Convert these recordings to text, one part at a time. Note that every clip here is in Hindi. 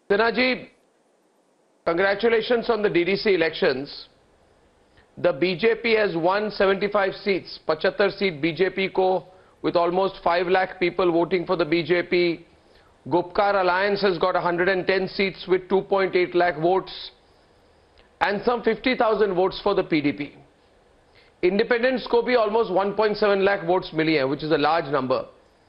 Sinha ji, congratulations on the DDC elections. The BJP has won 75 seats, 75 seat BJP ko, with almost 5 lakh people voting for the BJP. Gupkar Alliance has got 110 seats with 2.8 lakh votes and some 50,000 votes for the PDP. Independents ko bhi almost 1.7 lakh votes mili hai, which is a large number.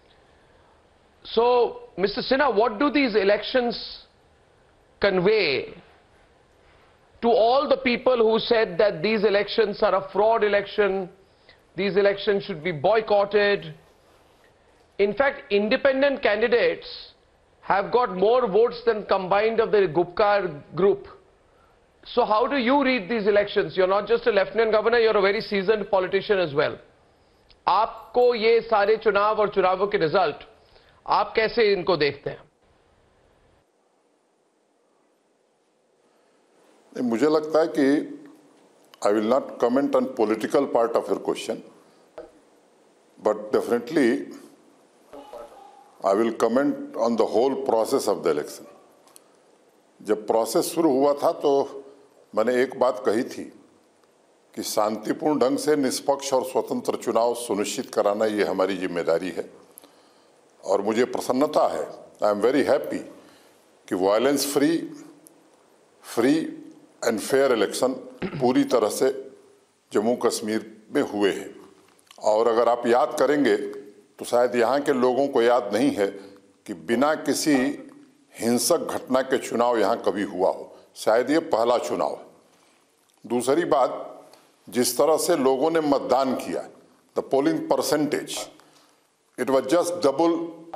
So, Mr. Sinha, what do these elections convey to all the people who said that these elections are a fraud election, these elections should be boycotted? In fact, independent candidates have got more votes than combined of the Gupkar group. So how do you read these elections? You're not just a lieutenant governor, you're a very seasoned politician as well. आपको ये सारे चुनाव और चुनावों के रिजल्ट आप कैसे इनको देखते हैं? मुझे लगता है कि I will not comment on political part of your question, but definitely I will comment on the whole process of the election. जब प्रोसेस शुरू हुआ था तो मैंने एक बात कही थी कि शांतिपूर्ण ढंग से निष्पक्ष और स्वतंत्र चुनाव सुनिश्चित कराना ये हमारी जिम्मेदारी है और मुझे प्रसन्नता है, आई एम वेरी हैप्पी कि violence free and fair election पूरी तरह से जम्मू कश्मीर में हुए हैं। और अगर आप याद करेंगे तो शायद यहाँ के लोगों को याद नहीं है कि बिना किसी हिंसक घटना के चुनाव यहाँ कभी हुआ हो, शायद ये पहला चुनाव है। दूसरी बात, जिस तरह से लोगों ने मतदान किया, the polling percentage, it was just double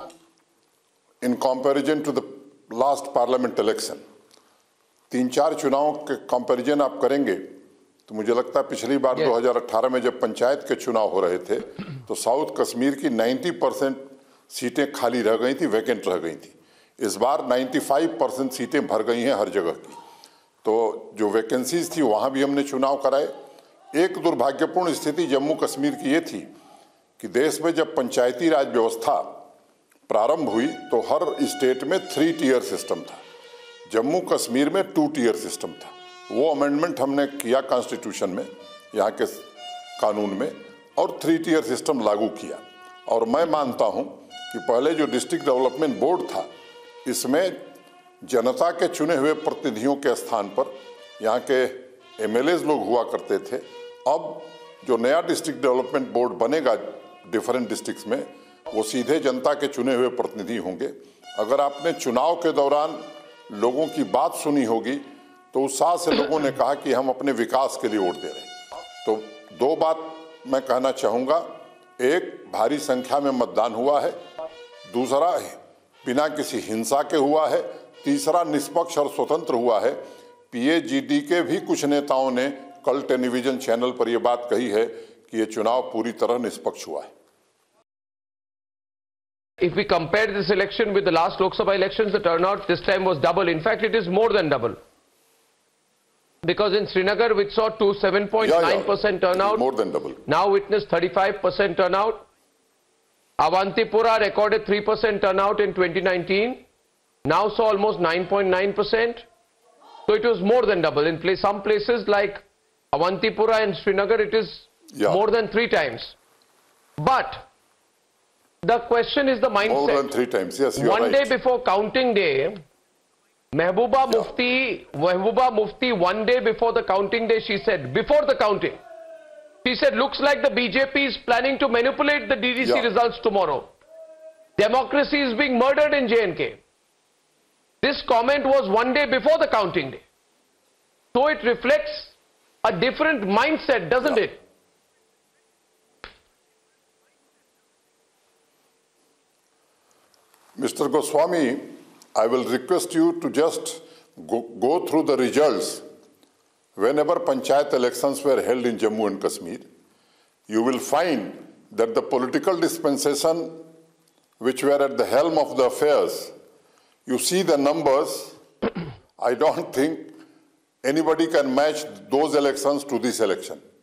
in comparison to the last parliament election. 3-4 चुनावों के कंपैरिजन आप करेंगे तो मुझे लगता है पिछली बार 2018 में जब पंचायत के चुनाव हो रहे थे तो साउथ कश्मीर की 90% सीटें खाली रह गई थी, वैकेंट रह गई थी। इस बार 95% सीटें भर गई हैं हर जगह की। तो जो वैकेंसीज थी वहाँ भी हमने चुनाव कराए। एक दुर्भाग्यपूर्ण स्थिति जम्मू कश्मीर की ये थी कि देश में जब पंचायती राज व्यवस्था प्रारंभ हुई तो हर स्टेट में 3 टियर सिस्टम था, जम्मू कश्मीर में 2 टियर सिस्टम था। वो अमेंडमेंट हमने किया कॉन्स्टिट्यूशन में, यहाँ के कानून में, और 3 टियर सिस्टम लागू किया। और मैं मानता हूँ कि पहले जो डिस्ट्रिक्ट डेवलपमेंट बोर्ड था, इसमें जनता के चुने हुए प्रतिनिधियों के स्थान पर यहाँ के एमएलएज लोग हुआ करते थे। अब जो नया डिस्ट्रिक्ट डेवलपमेंट बोर्ड बनेगा डिफरेंट डिस्ट्रिक्ट्स में, वो सीधे जनता के चुने हुए प्रतिनिधि होंगे। अगर आपने चुनाव के दौरान लोगों की बात सुनी होगी तो उत्साह से लोगों ने कहा कि हम अपने विकास के लिए वोट दे रहे हैं। तो 2 बात मैं कहना चाहूँगा, एक, भारी संख्या में मतदान हुआ है, दूसरा बिना किसी हिंसा के हुआ है, तीसरा निष्पक्ष और स्वतंत्र हुआ है। पीएजीडी के भी कुछ नेताओं ने कल टेलीविजन चैनल पर यह बात कही है कि ये चुनाव पूरी तरह निष्पक्ष हुआ है। If we compare this election with the last Lok Sabha elections, the turnout this time was double. In fact, it is more than double. Because in Srinagar, which saw 7.9% turnout, more than double. Now witnessed 35% turnout. Awantipura recorded 3% turnout in 2019. Now saw almost 9.9%. So it was more than double. In some places like Awantipura and Srinagar, it is more than 3 times. But the question is the mindset. More than 3 times, yes, you are right. One day before counting day, Mehbooba Mufti, one day before the counting day, she said, before the counting, she said, looks like the BJP is planning to manipulate the DDC results tomorrow. Democracy is being murdered in J&K. This comment was one day before the counting day. So it reflects a different mindset, doesn't it? Mr. Goswami, I will request you to just go through the results. Whenever panchayat elections were held in Jammu and Kashmir, you will find that the political dispensation which were at the helm of the affairs, you see the numbers, I don't think anybody can match those elections to this election.